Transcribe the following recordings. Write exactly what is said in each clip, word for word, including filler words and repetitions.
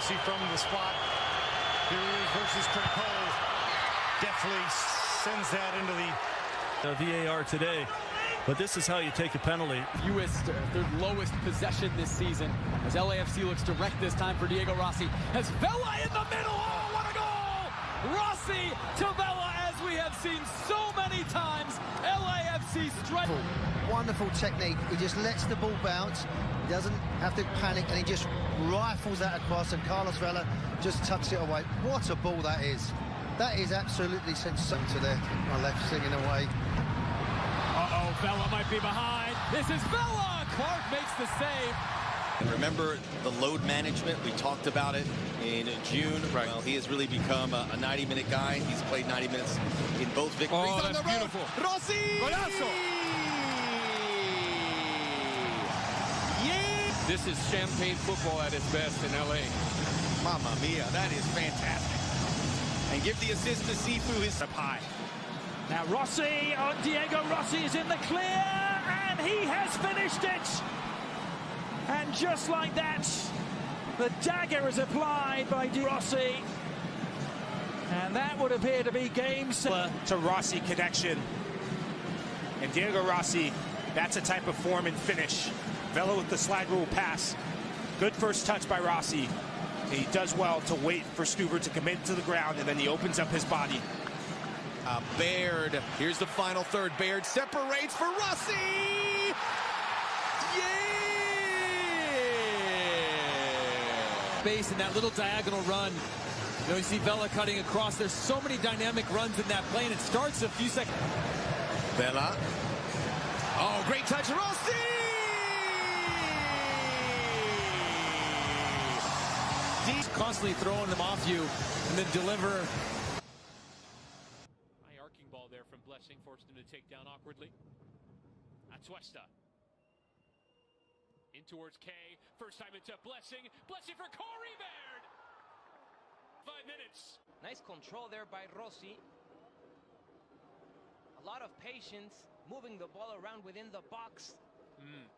Rossi from the spot. Here he is versus Cole. Definitely sends that into the uh, V A R today. But this is how you take a penalty. Fewest, uh, third lowest possession this season as L A F C looks direct this time for Diego Rossi. Has Vela in the middle. Oh, what a goal! Rossi to Vela, as we have seen so many times. L A F C strike. Wonderful technique. He just lets the ball bounce. He doesn't have to panic, and he just rifles that across, and Carlos Vela just tucks it away. What a ball that is. That is absolutely sensational to there. My left singing away. Uh-oh, Vela might be behind. This is Vela! Clark makes the save. And remember the load management, we talked about it in June. Right. Well, he has really become a ninety minute guy. He's played ninety minutes in both victories. Oh, on that's the road. beautiful. Rossi! Golazo! Yeah! This is champagne football at its best in L A. Mamma mia, that is fantastic. And give the assist to Sifu his up high. Now Rossi on Diego Rossi is in the clear, and he has finished it. And just like that, the dagger is applied by Di Rossi. And that would appear to be game set. To Rossi connection. And Diego Rossi, that's a type of form and finish. Vela with the slide rule pass. Good first touch by Rossi. He does well to wait for Stuver to commit to the ground, and then he opens up his body. Uh, Baird, here's the final third. Baird separates for Rossi! Yeah! Base in that little diagonal run. You know, you see Vela cutting across. There's so many dynamic runs in that play, and it starts a few seconds. Vela. Oh, great touch, Rossi! He's constantly throwing them off you and then deliver. High arcing ball there from Blessing, forced him to take down awkwardly. Atuesta. In towards Kay. First time into Blessing. Blessing for Corey Baird. Five minutes. Nice control there by Rossi. A lot of patience, moving the ball around within the box. Mm.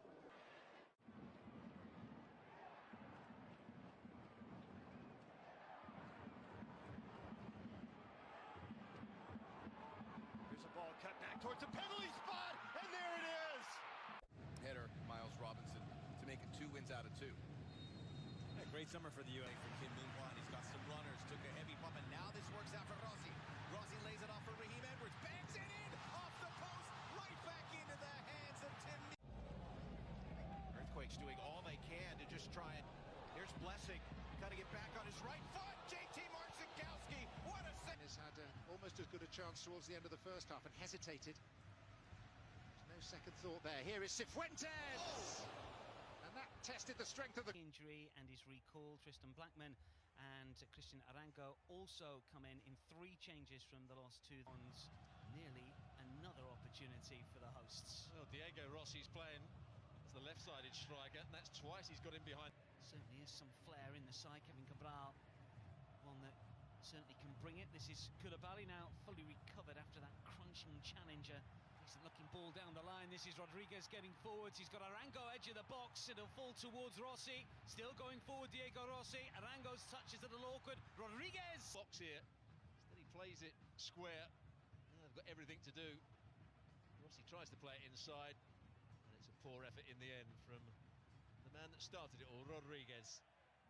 Ball cut back towards the penalty spot, and there it is. Header, Miles Robinson, to make it two wins out of two. A great summer for the U A for Kim Moon-Hwan. He's got some runners, took a heavy pump, and now this works out for Rossi. Rossi lays it off for Raheem Edwards, bangs it in, off the post, right back into the hands of Tim. Earthquakes doing all they can to just try it. Here's Blessing, cutting it back on his right foot. J T Marcin-Kowski, what a set. Has had a, almost as good a chance towards the end of the first half and hesitated. There's no second thought there. Here is Cifuentes! Oh! And that tested the strength of the injury and is recalled. Tristan Blackman and Christian Arango also come in in three changes from the last two ones. Nearly another opportunity for the hosts. Well, Diego Rossi's playing as the left-sided striker, and that's twice he's got him behind. Certainly is some flair in the side. Kevin Cabral, one that certainly can bring it. This is Koulibaly now fully recovered after that crunching challenger. Decent looking ball down the line. This is Rodriguez getting forwards. He's got Arango edge of the box. It'll fall towards Rossi. Still going forward, Diego Rossi. Arango's touch is a little awkward. Rodriguez! Box here. Instead he plays it square. Now they've got everything to do. Rossi tries to play it inside. And it's a poor effort in the end from the man that started it all, Rodriguez.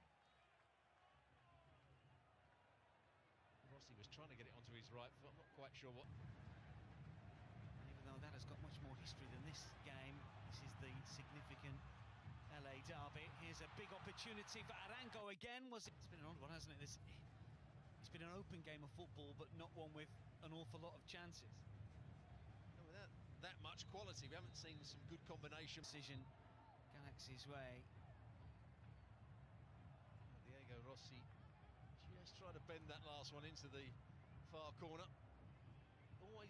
Rossi was trying to get it onto his right foot. I'm not quite sure what. Even though that has got much more history than this game, this is the significant L A derby. Here's a big opportunity for Arango again. Was it? It's been an odd one, hasn't it? This, it's been an open game of football, but not one with an awful lot of chances. No, without that much quality, we haven't seen some good combination. Decision, Galaxy's way. Diego Rossi just trying to bend that last one into the far corner. Always.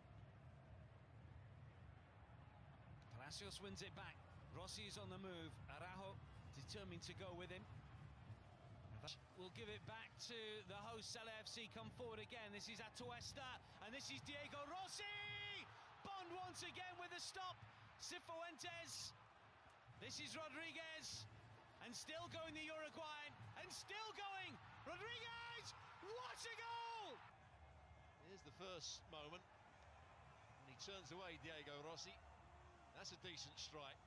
Palacios wins it back. Rossi is on the move. Araujo determined to go with him. We'll give it back to the hosts. L A F C come forward again. This is Atuesta, and this is Diego Rossi. Bond once again with a stop. Cifuentes. This is Rodriguez, and still going the Uruguayan, and still going. first moment. And he turns away Diego Rossi. That's a decent strike.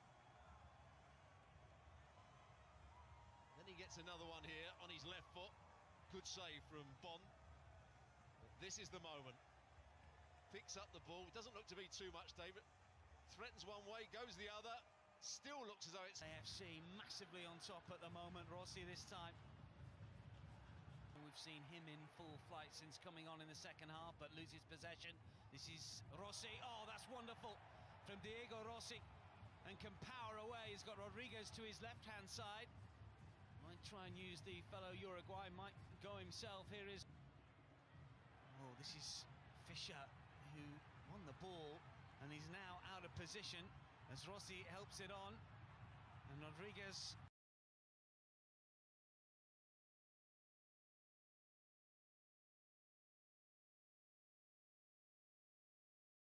Then he gets another one here on his left foot. Good save from Bon. But this is the moment. Picks up the ball. Doesn't look to be too much, David. Threatens one way, goes the other. Still looks as though it's... A F C massively on top at the moment. Rossi this time. We've seen him in full flight since coming on in the second half, but loses possession. This is Rossi. Oh, that's wonderful from Diego Rossi. And can power away. He's got Rodriguez to his left-hand side. Might try and use the fellow Uruguay. Might go himself. Here is... Oh, this is Fischer, who won the ball and he's now out of position as Rossi helps it on. And Rodriguez